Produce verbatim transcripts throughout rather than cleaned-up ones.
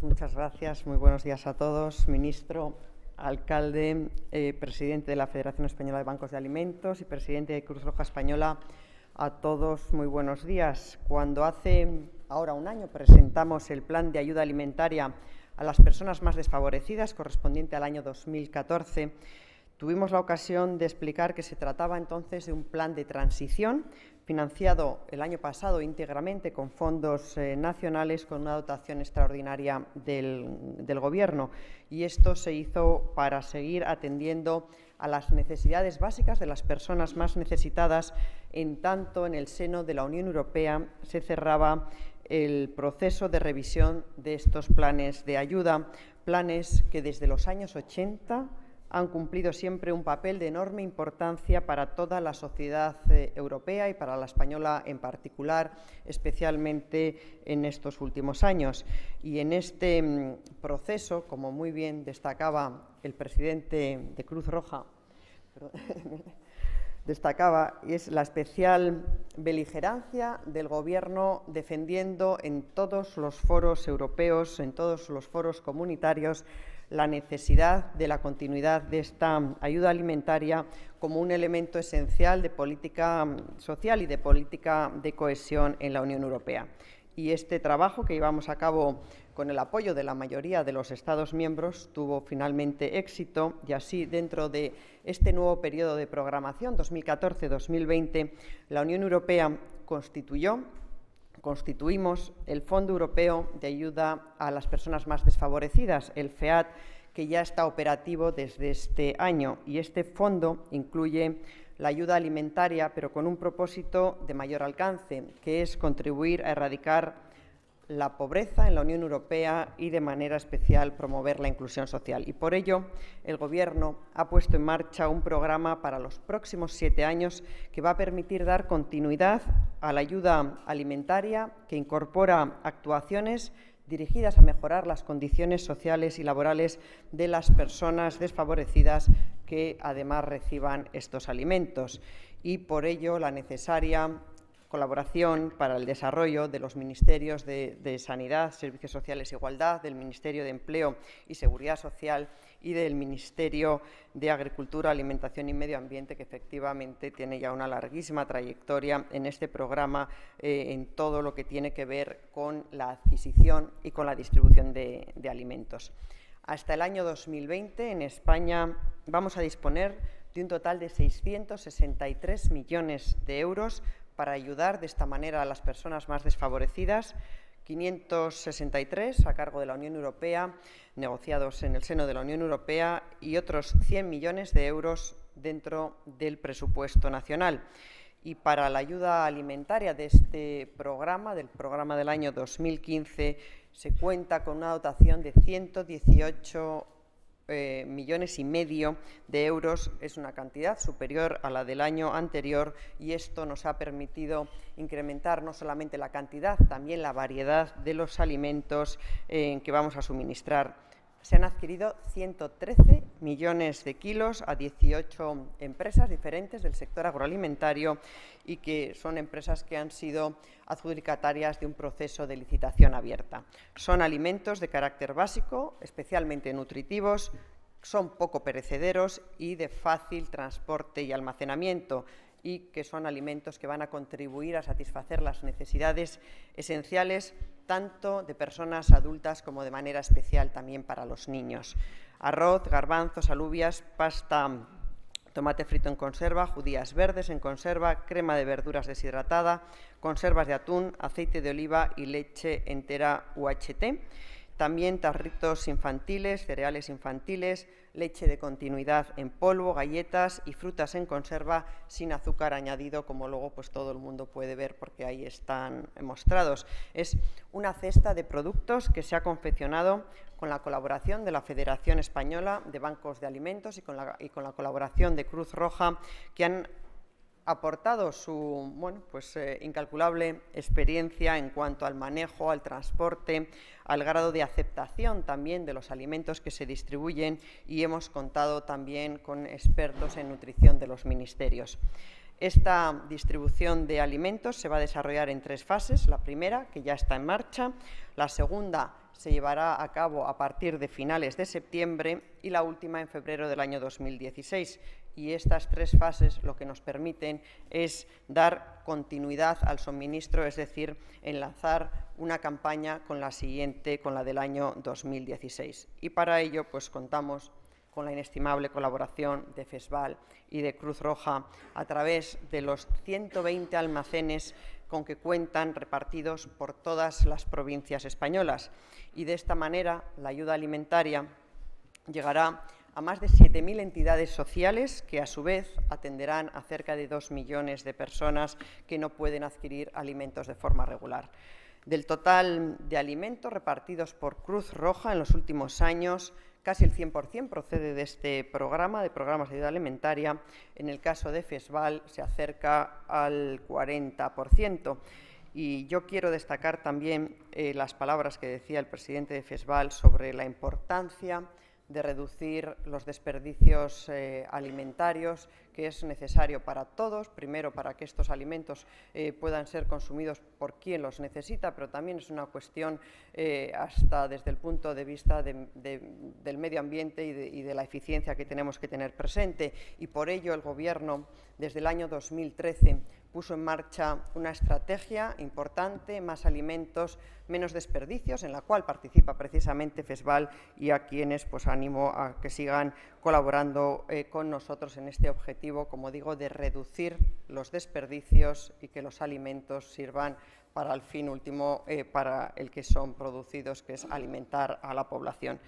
muchas gracias. Muy buenos días a todos. Ministro, alcalde, eh, presidente de la Federación Española de Bancos de Alimentos y presidente de Cruz Roja Española, a todos muy buenos días. Cuando hace ahora un año presentamos el Plan de Ayuda Alimentaria a las personas más desfavorecidas, correspondiente al año dos mil catorce, tuvimos la ocasión de explicar que se trataba entonces de un plan de transición financiado el año pasado íntegramente con fondos eh, nacionales, con una dotación extraordinaria del, del Gobierno. Y esto se hizo para seguir atendiendo a las necesidades básicas de las personas más necesitadas, en tanto en el seno de la Unión Europea se cerraba el proceso de revisión de estos planes de ayuda, planes que desde los años ochenta han cumplido siempre un papel de enorme importancia para toda la sociedad eh, europea y para la española en particular, especialmente en estos últimos años. Y en este mm, proceso, como muy bien destacaba el presidente de Cruz Roja, perdón, destacaba, y es la especial beligerancia del Gobierno defendiendo en todos los foros europeos, en todos los foros comunitarios, la necesidad de la continuidad de esta ayuda alimentaria como un elemento esencial de política social y de política de cohesión en la Unión Europea. Y este trabajo que llevamos a cabo con el apoyo de la mayoría de los Estados miembros tuvo finalmente éxito y así, dentro de este nuevo periodo de programación dos mil catorce dos mil veinte, la Unión Europea constituyó Constituimos el Fondo Europeo de Ayuda a las Personas Más Desfavorecidas, el FEAD, que ya está operativo desde este año. Y este fondo incluye la ayuda alimentaria, pero con un propósito de mayor alcance, que es contribuir a erradicar la pobreza en la Unión Europea y, de manera especial, promover la inclusión social. Y por ello, el Gobierno ha puesto en marcha un programa para los próximos siete años que va a permitir dar continuidad a la ayuda alimentaria, que incorpora actuaciones dirigidas a mejorar las condiciones sociales y laborales de las personas desfavorecidas que, además, reciban estos alimentos. Y, por ello, la necesaria colaboración para el desarrollo de los Ministerios de, de Sanidad, Servicios Sociales e Igualdad, del Ministerio de Empleo y Seguridad Social y del Ministerio de Agricultura, Alimentación y Medio Ambiente, que efectivamente tiene ya una larguísima trayectoria en este programa eh, en todo lo que tiene que ver con la adquisición y con la distribución de, de alimentos. Hasta el año dos mil veinte, en España, vamos a disponer de un total de seiscientos sesenta y tres millones de euros para ayudar de esta manera a las personas más desfavorecidas, quinientos sesenta y tres a cargo de la Unión Europea, negociados en el seno de la Unión Europea, y otros cien millones de euros dentro del presupuesto nacional. Y para la ayuda alimentaria de este programa, del programa del año dos mil quince, se cuenta con una dotación de ciento dieciocho Eh, millones y medio de euros. Es una cantidad superior a la del año anterior y esto nos ha permitido incrementar no solamente la cantidad, también la variedad de los alimentos eh, que vamos a suministrar. Se han adquirido ciento trece millones de kilos a dieciocho empresas diferentes del sector agroalimentario y que son empresas que han sido adjudicatarias de un proceso de licitación abierta. Son alimentos de carácter básico, especialmente nutritivos, son poco perecederos y de fácil transporte y almacenamiento, y que son alimentos que van a contribuir a satisfacer las necesidades esenciales tanto de personas adultas como de manera especial también para los niños. Arroz, garbanzos, alubias, pasta, tomate frito en conserva, judías verdes en conserva, crema de verduras deshidratada, conservas de atún, aceite de oliva y leche entera U H T. También tarritos infantiles, cereales infantiles, leche de continuidad en polvo, galletas y frutas en conserva sin azúcar añadido, como luego pues todo el mundo puede ver porque ahí están mostrados. Es una cesta de productos que se ha confeccionado con la colaboración de la Federación Española de Bancos de Alimentos y con la, y con la colaboración de Cruz Roja, que han aportado su bueno, pues, eh, incalculable experiencia en cuanto al manejo, al transporte, al grado de aceptación también de los alimentos que se distribuyen, y hemos contado también con expertos en nutrición de los ministerios. Esta distribución de alimentos se va a desarrollar en tres fases. La primera, que ya está en marcha, la segunda se llevará a cabo a partir de finales de septiembre y la última en febrero del año dos mil dieciséis. Y estas tres fases lo que nos permiten es dar continuidad al suministro, es decir, enlazar una campaña con la siguiente, con la del año dos mil dieciséis. Y para ello, pues contamos con la inestimable colaboración de FESVAL y de Cruz Roja a través de los ciento veinte almacenes con que cuentan repartidos por todas las provincias españolas. Y de esta manera la ayuda alimentaria llegará a más de siete mil entidades sociales que, a su vez, atenderán a cerca de dos millones de personas que no pueden adquirir alimentos de forma regular. Del total de alimentos repartidos por Cruz Roja en los últimos años, casi el cien por cien procede de este programa, de programas de ayuda alimentaria. En el caso de FESVAL se acerca al cuarenta por ciento. Y yo quiero destacar también eh, las palabras que decía el presidente de FESVAL sobre la importancia de reducir los desperdicios eh, alimentarios, que es necesario para todos, primero para que estos alimentos eh, puedan ser consumidos por quien los necesita, pero también es una cuestión eh, hasta desde el punto de vista de, de, del medio ambiente y de, y de la eficiencia que tenemos que tener presente. Y por ello el Gobierno, desde el año dos mil trece, puso en marcha una estrategia importante, más alimentos, menos desperdicios, en la cual participa precisamente FESVAL, y a quienes pues animo a que sigan colaborando eh, con nosotros en este objetivo, como digo, de reducir los desperdicios y que los alimentos sirvan para el fin último, eh, para el que son producidos, que es alimentar a la población.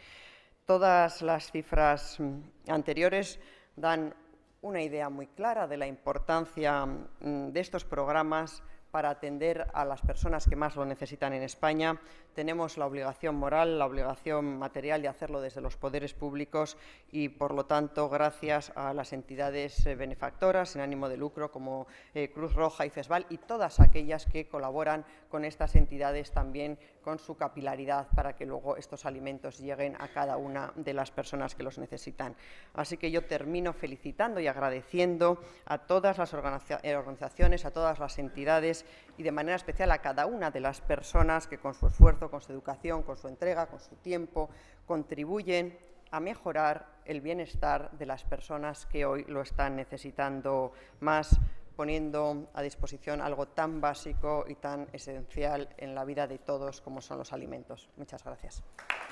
Todas las cifras anteriores dan una idea muy clara de la importancia de estos programas para atender a las personas que más lo necesitan en España. Tenemos la obligación moral, la obligación material de hacerlo desde los poderes públicos y, por lo tanto, gracias a las entidades benefactoras sin ánimo de lucro como eh, Cruz Roja y FESVAL y todas aquellas que colaboran con estas entidades también con su capilaridad para que luego estos alimentos lleguen a cada una de las personas que los necesitan. Así que yo termino felicitando y agradeciendo a todas las organizaciones, a todas las entidades y de manera especial a cada una de las personas que con su esfuerzo, con su educación, con su entrega, con su tiempo, contribuyen a mejorar el bienestar de las personas que hoy lo están necesitando más, poniendo a disposición algo tan básico y tan esencial en la vida de todos como son los alimentos. Muchas gracias.